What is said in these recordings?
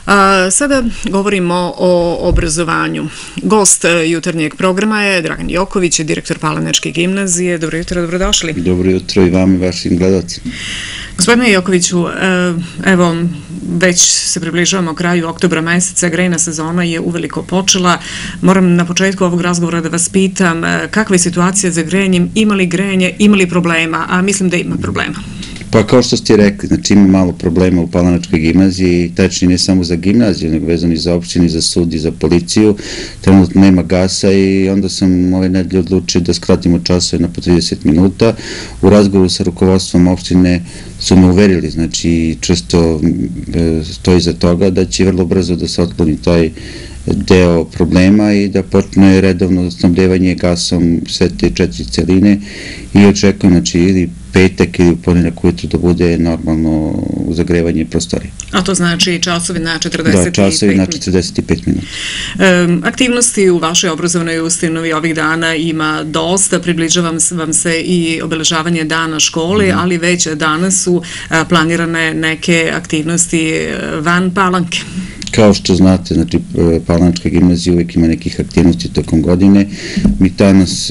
Sada govorimo o obrazovanju. Gost jutarnjeg programa je Dragan Joković, direktor Palanačke gimnazije. Dobro jutro, dobrodošli. Dobro jutro i vam i vašim gledalcima. Gospodine Jokoviću, evo, već se približavamo kraju oktobra meseca, grejna sezona je uveliko počela. Moram na početku ovog razgovora da vas pitam kakva je situacija za grejanjem, ima li grejanje, ima li problema, a mislim da ima problema. Pa kao što ste rekli, znači ima malo problema u Palanačkoj gimnaziji, tačnije ne samo za gimnaziju, nego vezano i za opštinu, i za sud, i za policiju. Trenutno nema gasa i onda sam ove nedelje odlučio da skratimo časove na po 30 minuta. U razgovoru sa rukovodstvom opštine su me uverili, znači često stoji iza toga da će vrlo brzo da se otkloni taj deo problema i da počne redovno snabdevanje gasom sve te 4 celine i očekujem, znači, ili petak ili ponedeljak ujutru da bude normalno zagrevanje prostorije. A to znači časovi na 45 minuta? Da, časovi na 45 minuta. Aktivnosti u vašoj obrazovnoj ustanovi ovih dana ima dosta, približava vam se i obeležavanje dana škole, ali već danas su planirane neke aktivnosti van Palanke. Kao što znate, znači, Palanačka gimnazija uvijek ima nekih aktivnosti tokom godine. Mi danas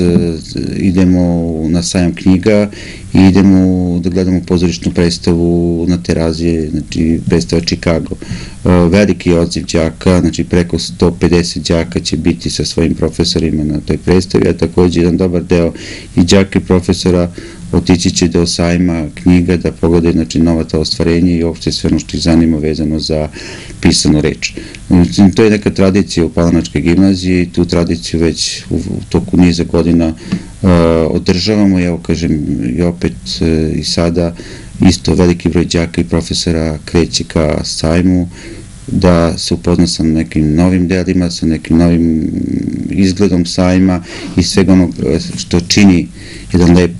idemo na sajam knjiga i idemo da gledamo pozorišnu predstavu na Terazije, znači predstava Chicago. Veliki odziv đaka, znači preko 150 đaka će biti sa svojim profesorima na toj predstavi, a također jedan dobar deo i đaka i profesora otići će do sajma knjiga da pogledaju, znači, nova ta ostvarenja i uopšte sve ono što ih zanima vezano za pisanu reč. To je neka tradicija u Palanačkoj gimnaziji i tu tradiciju već u toku niza godina održavamo. Evo, kažem, i opet i sada isto veliki broj đaka i profesora kreće ka sajmu da se upozna sa nekim novim delima, sa nekim novim izgledom sajma i svega onog što čini jedan lep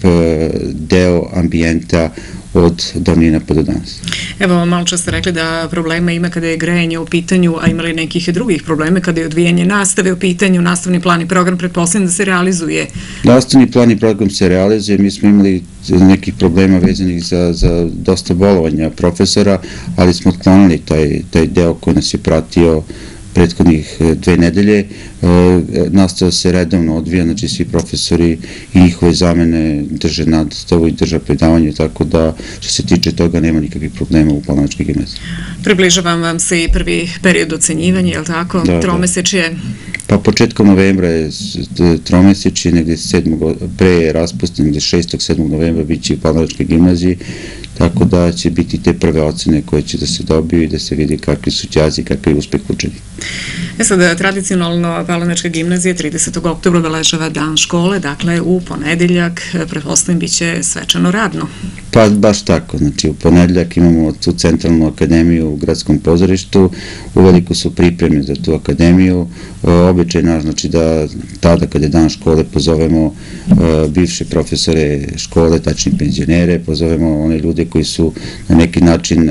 deo ambijenta od davnina pa do danas. Evo, malo čas ste rekli da problema ima kada je grejanje u pitanju, a imali nekih drugih problema kada je odvijanje nastave u pitanju, nastavni plan i program, pretpostavljam da se realizuje? Nastavni plan i program se realizuje, mi smo imali nekih problema vezanih za dosta bolovanja profesora, ali smo otklonili taj deo koji nas je pratio prethodnih 2 nedelje. Nastava se redovno odvija, znači svi profesori i njihove zamene drže nadstavu i drže predavanje, tako da što se tiče toga nema nikakvih problema u Palanačkoj gimnaziji. Približavam vam se i prvi period ocenjivanja, je li tako? Tromesečje? Pa početkom novembra je tromesečje, negde pre raspusta, negde 6. 7. novembra bit će u Palanačkoj gimnaziji, tako da će biti te prve ocene koje će da se dobiju i da se vidi kakvi su đaci, kakav je uspeh učenika. Sada, tradicionalno Palanačka gimnazija 30. oktobra obeležava dan škole, dakle u ponedeljak, pretpostavljam, bit će svečano radno. Pa baš tako, znači u ponedeljak imamo tu centralnu akademiju u gradskom pozorištu, uveliko su pripreme za tu akademiju, običaj naš, znači da tada kada je dan škole pozovemo bivše profesore škole, tačni penzionere, pozovemo one ljude koji su na neki način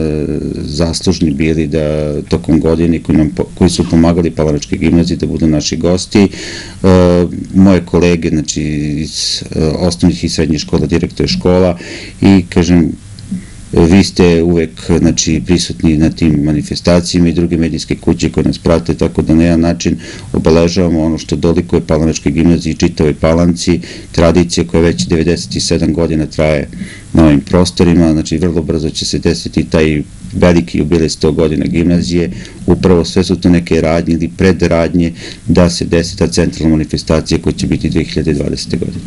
zaslužni bili da tokom godine, koji su pomagali Palanačkoj gimnaziji da budu naši gosti. Moje kolege, znači iz osnovnih i srednjih škola, direktore škola, i kažem, vi ste uvek, znači, prisutni na tim manifestacijama i druge medijske kuće koje nas prate, tako da na jedan način obeležavamo ono što dolikuje Palanačkoj gimnaziji i čitavoj Palanci, tradicija koja već 97 godina traje na ovim prostorima, znači vrlo brzo će se desiti taj veliki jubilej 100 godina gimnazije, upravo sve su to neke radnje ili predradnje da se desi ta centralna manifestacija koja će biti 2020. godine.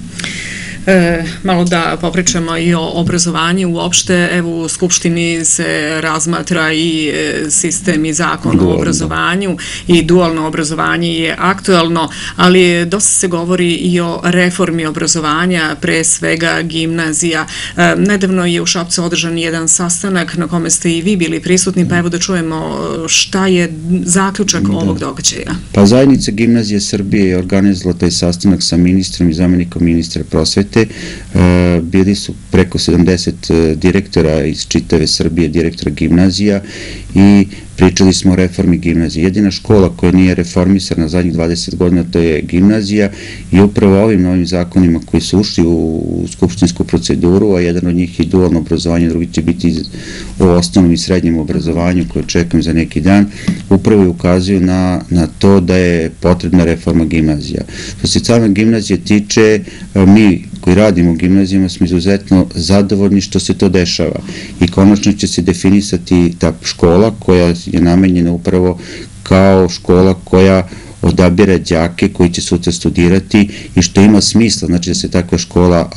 Malo da popričamo i o obrazovanju uopšte. Evo, u Skupštini se razmatra i sistem i zakon o obrazovanju i dualno obrazovanje je aktuelno, ali dosta se govori i o reformi obrazovanja, pre svega gimnazija. Nedavno je u Šapcu održan jedan sastanak na kome ste i vi bili prisutni, pa evo da čujemo šta je zaključak ovog događaja. Pa zajednica Gimnazije Srbije je organizovala taj sastanak sa ministrom i zamenikom ministra prosvete. Bili su preko 70 direktora iz čitave Srbije, direktora gimnazija i pričali smo o reformi gimnazije. Jedina škola koja nije reformisana zadnjih 20 godina to je gimnazija i upravo ovim novim zakonima koji su ušli u skupštinsku proceduru, a jedan od njih je dualno obrazovanje, drugi će biti o osnovnom i srednjem obrazovanju koje čekam za neki dan, upravo ukazuju na to da je potrebna reforma gimnazija. Što se same gimnazije tiče, mi koji radimo u gimnazijama smo izuzetno zadovoljni što se to dešava i konačno će se definisati ta škola koja je namenjena upravo kao škola koja odabire đake koji će sutra studirati i što ima smisla, znači da se takva škola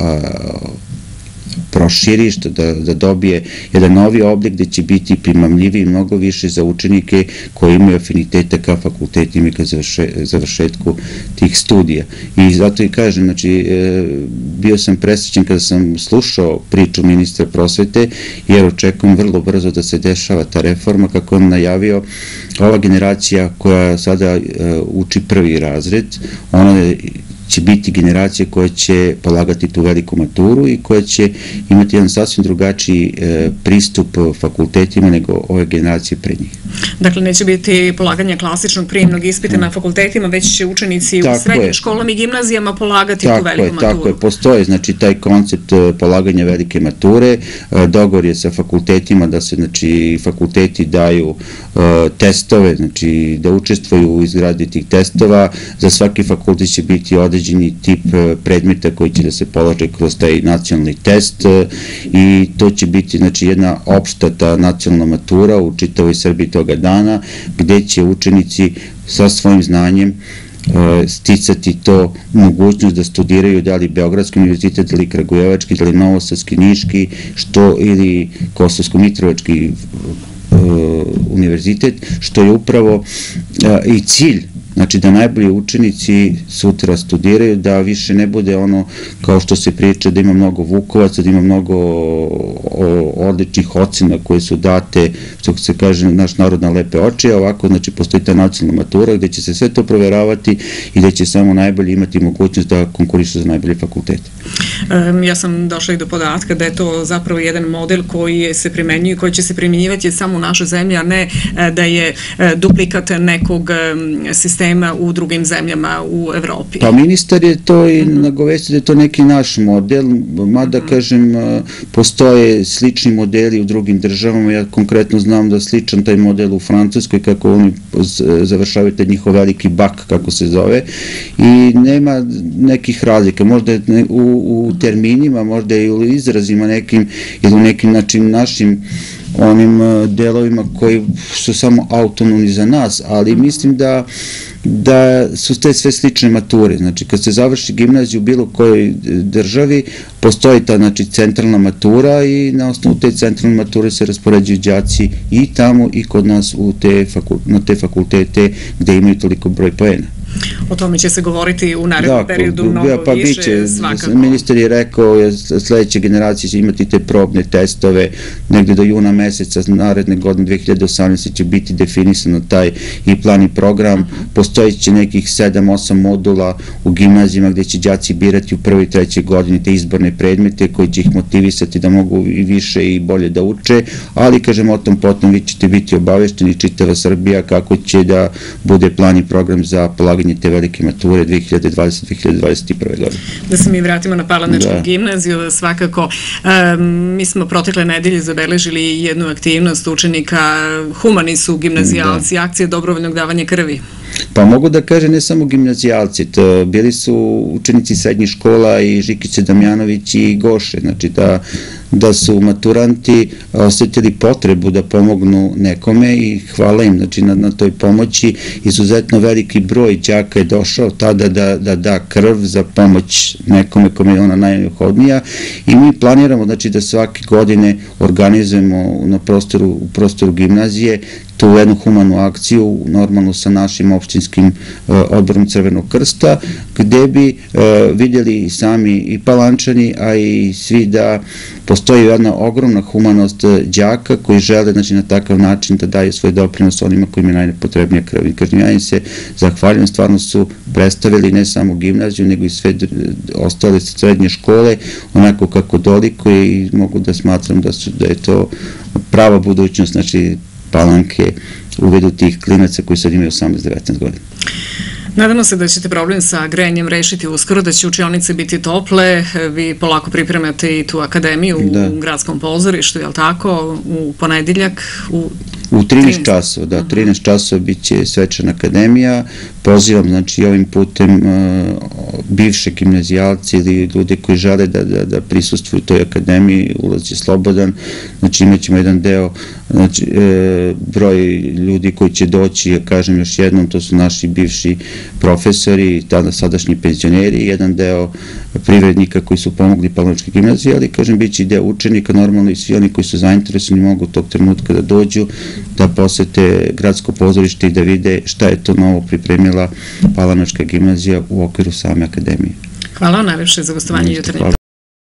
proširi, da dobije jedan novi oblik gde će biti primamljiviji mnogo više za učenike koji imaju afinitete ka fakultetima i ka završetku tih studija. I zato i kažem, znači, bio sam presrećen kada sam slušao priču ministra prosvete, jer očekujem vrlo brzo da se dešava ta reforma, kako on najavio. Ova generacija koja sada uči prvi razred, ona će biti generacija koja će polagati tu veliku maturu i koja će imati jedan sasvim drugačiji pristup fakultetima nego ove generacije pred njih. Dakle, neće biti polaganje klasičnog prijemnog ispita na fakultetima, već će učenici u srednjim školama i gimnazijama polagati tu veliku maturu. Tako je, postoje, znači, taj koncept polaganja velike mature, dogovor je sa fakultetima da se, znači, fakulteti daju testove, znači, da učestvuju u izgradi tih testova, za svaki fakultet će biti određeni tip predmeta koji će da se polaže kroz taj nacionalni test i to će biti, znači, jedna opšta ta nacionalna matura u čitavoj Srbiji toga dana, gde će učenici sa svojim znanjem sticati to mogućnost da studiraju da li Beogradski univerzitet, da li Kragujevački, da li Novosadski, Niški, ili Kosovsko-Mitrovački univerzitet, što je upravo i cilj, znači da najbolji učenici sutra studiraju, da više ne bude ono kao što se priča da ima mnogo vukovaca, da ima mnogo odličnih ocena koje su date, što se kaže naš narod na lepe oči, a ovako znači postoji ta nacionalna matura gde će se sve to proveravati i gde će samo najbolji imati mogućnost da konkurišu za najbolje fakultete. Ja sam došla i do podatka da je to zapravo jedan model koji se primenjuje, koji će se primjenjivati samo u našoj zemlji, a ne da je duplikat nekog sistema u drugim zemljama u Evropi. Pa ministar je to i nagovestio da je to neki naš model, mada kažem postoje slični modeli u drugim državama, ja konkretno znam da sličan taj model u Francuskoj, kako oni završavaju taj njihov veliki bak, kako se zove, i nema nekih razlika, možda u terminima, možda i u izrazima nekim ili u nekim našim onim delovima koji su samo autonomni za nas, ali mislim da su te sve slične mature. Znači, kad se završi gimnaziju u bilo kojoj državi, postoji ta, znači, centralna matura i na osnovu te centralne mature se raspoređuju đaci i tamo i kod nas na te fakultete gde imaju toliko broj poena. O tome će se govoriti u narednom periodu mnogo više, svakako. Ministar je rekao, sledeće generacije će imati te probne testove, negde do juna meseca naredne godine 2018. će biti definisano taj i plan i program, postoji će nekih 7-8 modula u gimnazijama gde će đaci birati u prvoj i trećoj godini te izborne predmete koji će ih motivisati da mogu i više i bolje da uče, ali kažem o tom potom vi ćete biti obavešteni čitava Srbija kako će da bude plan i program za polaganje te velike mature 2020-2021. godine. Da se mi vratimo na Palanačku gimnaziju, svakako mi smo protekle nedelje zabeležili jednu aktivnost učenika, humani su gimnazijalci, akcija dobrovoljnog davanja krvi. Pa mogu da kažem ne samo gimnazijalci, bili su učenici srednjih škola i Žikice Damjanović i Goše, znači da su maturanti osetili potrebu da pomognu nekome i hvala im znači, na toj pomoći. Izuzetno veliki broj đaka je došao tada da da krv za pomoć nekome kome je ona najneophodnija i mi planiramo znači, da svake godine organizujemo u prostoru gimnazije tu jednu humanu akciju, normalno sa našim opštinskim odborom Crvenog krsta, gde bi vidjeli sami i Palančani, a i svi da postoji jedna ogromna humanost đaka koji žele znači, na takav način da daju svoj doprinos onima kojima je najpotrebnija krv. I kažem, ja im se zahvaljujem, stvarno su predstavili ne samo gimnaziju, nego i sve ostale srednje škole, onako kako dolikuje i mogu da smatram da je to prava budućnost, znači Palanke u vidu tih klinaca koji sad imaju 18-19 godina. Nadamo se da ćete problem sa grejanjem rešiti uskoro, da će učionice biti tople, vi polako pripremate i tu akademiju u Gradskom pozorištu, je li tako, u ponedeljak? U 13 časova, da, 13 časova bit će svečana akademija. Pozivam, znači, ovim putem bivše gimnazijalce ili ljude koji žele da prisustvuju toj akademiji, ulaz je slobodan, znači imat ćemo jedan deo, znači, broj ljudi koji će doći, ja kažem još jednom, to su naši bivši profesori, tada sadašnji penzioneri, jedan deo privrednika koji su pomogli Palanovačke gimnazije, ali, kažem, bit će i deo učenika, normalno i svi oni koji su zainteresovani mogu tog trenutka da dođu, da posete Gradsko pozorište i da vide šta je to novo pripremila Palanovačka gimnazija u okviru same akademije. Hvala najlepše za gostovanje jutarnjeg.